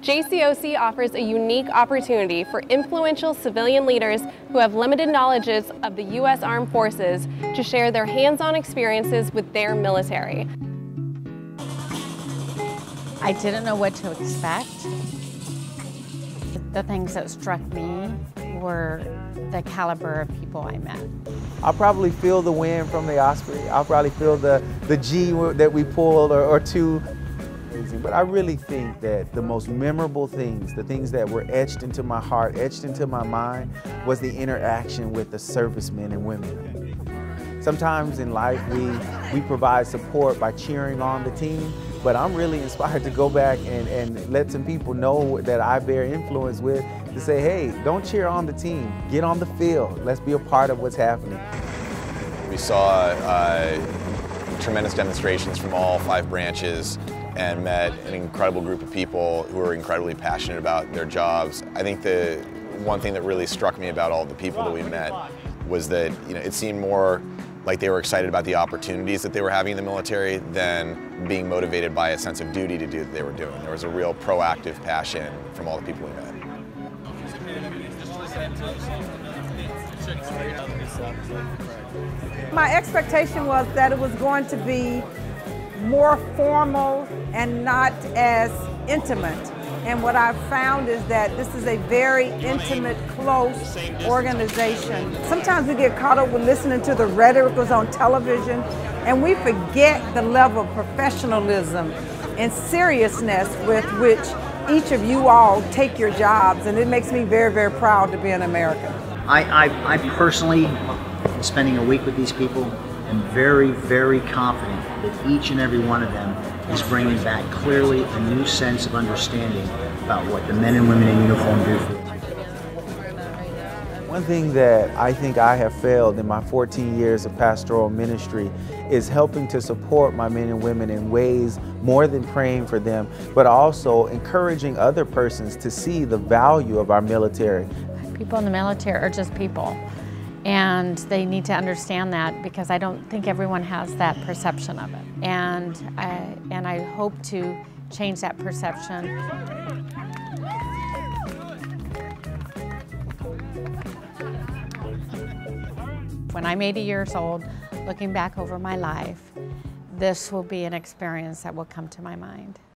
JCOC offers a unique opportunity for influential civilian leaders who have limited knowledges of the U.S. Armed Forces to share their hands-on experiences with their military. I didn't know what to expect. The things that struck me were the caliber of people I met. I'll probably feel the wind from the Osprey. I'll probably feel the G that we pulled or two. But I really think that the most memorable things, the things that were etched into my heart, etched into my mind, was the interaction with the servicemen and women. Sometimes in life we provide support by cheering on the team, but I'm really inspired to go back and let some people know that I bear influence with, to say, hey, don't cheer on the team, get on the field, let's be a part of what's happening. We saw tremendous demonstrations from all 5 branches and met an incredible group of people who are incredibly passionate about their jobs. I think the one thing that really struck me about all the people that we met was that it seemed more like they were excited about the opportunities that they were having in the military than being motivated by a sense of duty to do what they were doing. There was a real proactive passion from all the people we met. My expectation was that it was going to be more formal and not as intimate. And what I've found is that this is a very intimate, close organization. Sometimes we get caught up with listening to the rhetoric that's on television, and we forget the level of professionalism and seriousness with which each of you all take your jobs, and it makes me very, very proud to be an American. I personally, spending a week with these people, am very, very confident that each and every one of them is bringing back clearly a new sense of understanding about what the men and women in uniform do for us. One thing that I think I have failed in my 14 years of pastoral ministry is helping to support my men and women in ways more than praying for them, but also encouraging other persons to see the value of our military. People in the military are just people, and they need to understand that, because I don't think everyone has that perception of it. And I hope to change that perception. When I'm 80 years old, looking back over my life, this will be an experience that will come to my mind.